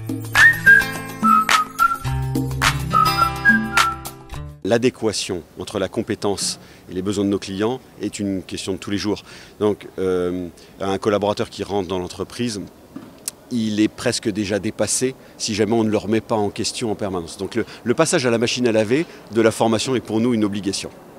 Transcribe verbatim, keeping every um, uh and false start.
L'adéquation entre la compétence et les besoins de nos clients est une question de tous les jours. Donc euh, un collaborateur qui rentre dans l'entreprise, il est presque déjà dépassé si jamais on ne le remet pas en question en permanence. Donc le, le passage à la machine à laver de la formation est pour nous une obligation.